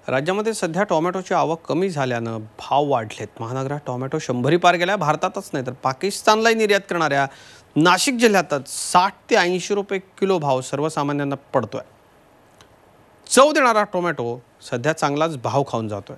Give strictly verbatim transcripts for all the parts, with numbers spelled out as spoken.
राज्यामध्ये सध्या टोमॅटोची आवक कमी झाल्यानं भाव वाढलेत। महानगरात टोमॅटो शंभरी पार गेल्या। भारतातच नाही तर पाकिस्तानलाही निर्यात करणाऱ्या नाशिक जिल्ह्यातच साठ ते ऐंशी रुपये किलो भाव सर्वसामान्यांना पडतोय। चव देणारा टोमॅटो सध्या चांगलाच भाव खाऊन जातोय।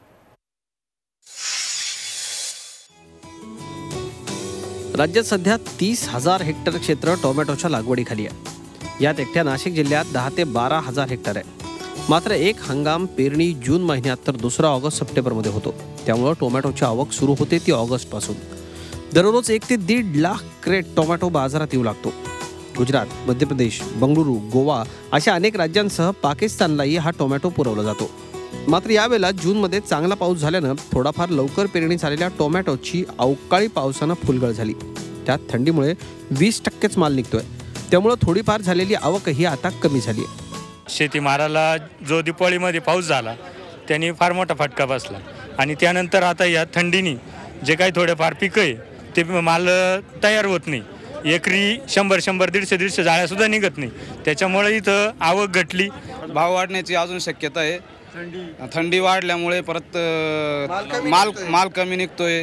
राज्यात सध्या तीस हजार हेक्टर क्षेत्र टोमॅटोच्या लागवडीखाली आहे। यात एकट्या नाशिक जिल्ह्यात दहा ते बारा हजार हेक्टर आहे। मात्र एक हंगाम पेरणी जून महिन्यात तर दुसरा ऑगस्ट सप्टेंबरमध्ये होतो। त्यामुळे टोमॅटोची आवक सुरू होते ती ऑगस्ट पासून। दररोज एक ते दीड लाख क्रेट टोमॅटो बाजारात येऊ लागतो। गुजरात, मध्य प्रदेश, बंगळुरू, गोवा अशा अनेक राज्यांसह पाकिस्तानलाही हा टोमॅटो पुरवला जातो। मात्र यावेळेला जूनमध्ये चांगला पाऊस झाल्यानं थोडाफार लवकर पेरणी झालेल्या टोमॅटोची अवकाळी पावसानं फुलगळ झाली। त्यात थंडीमुळे वीस टक्केच माल निघतोय। त्यामुळे थोडीफार झालेली आवकही आता कमी झाली आहे। शेतीमालाला जो दिवाळीमध्ये पाऊस झाला त्याने फार मोठा फटका बसला आणि त्यानंतर आता या थंडीने जे काही थोडेफार पिकं आहे ते माल तयार होत नाही। एकरी शंभर शंभर दीडशे दीडशे जाळ्यासुद्धा निघत नाही। त्याच्यामुळे इथं आवक घटली। भाव वाढण्याची अजून शक्यता आहे। थंडी वाढल्यामुळे परत माल माल कमी निघतोय।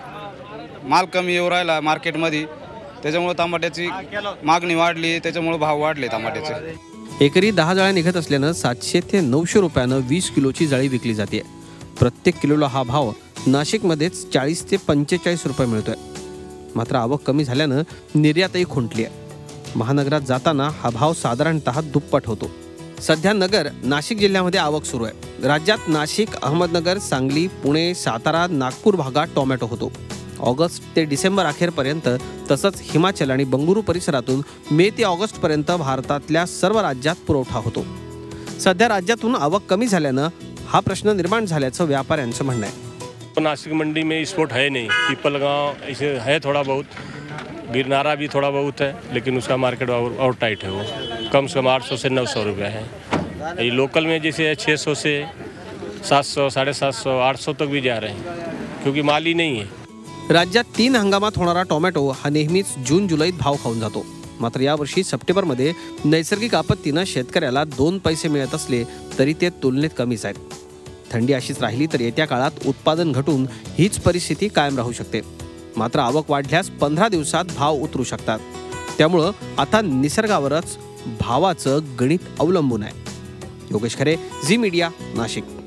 माल कमी येऊ राहिला मार्केटमध्ये, त्याच्यामुळे टमाट्याची मागणी वाढली, त्याच्यामुळे भाव वाढले टमाट्याचे। एकरी दहा जाळ्या निघत असल्यानं सातशे ते नऊशे रुपयानं वीस किलोची जाळी विकली जाते। प्रत्येक किलोला हा भाव नाशिकमध्येच चाळीस ते पंचेचाळीस रुपये मिळतोय। मात्र आवक कमी झाल्यानं निर्यातही खुंटली आहे। महानगरात जाताना हा भाव साधारणतः दुप्पट होतो। सध्या नगर, नाशिक जिल्ह्यामध्ये आवक सुरू आहे। राज्यात नाशिक, अहमदनगर, सांगली, पुणे, सातारा, नागपूर भागात टोमॅटो होतो। ऑगस्ट ते डिसेंबर अखेरपर्यंत तसंच हिमाचल आणि बंगळुरू परिसरातून मे ते ऑगस्ट पर्यंत भारतातल्या सर्व राज्यात पुरवठा होतो। सध्या राज्यातून आवक कमी झाल्यानं हा प्रश्न निर्माण झाल्याचं व्यापाऱ्यांचं म्हणणं आहे। नासिक मंडी में स्पोर्ट है नहीं। पीपल गांव ऐसे है थोड़ा बहुत, गिरनारा भी थोड़ा बहुत है, लेकिन उसका मार्केट और, और टाइट है। वो कम से कम आठ सौ से नौ सौ रुपये है। ये लोकल में जैसे छः सौ से सात सौ साढ़े सात सौ आठ सौ तक भी जा रहे हैं, क्योंकि माल ही नहीं है। राज्यात तीन हंगामात होणारा टोमॅटो हा नेहमीच जून जुलैत भाव खाऊन जातो। मात्र यावर्षी सप्टेंबरमध्ये नैसर्गिक आपत्तीनं शेतकऱ्याला दोन पैसे मिळत असले तरी ते तुलनेत कमीच आहेत। थंडी अशीच राहिली तर येत्या काळात उत्पादन घटून हीच परिस्थिती कायम राहू शकते। मात्र आवक वाढल्यास पंधरा दिवसात भाव उतरू शकतात। त्यामुळं आता निसर्गावरच भावाचं गणित अवलंबून आहे। योगेश खरे, झी मीडिया, नाशिक।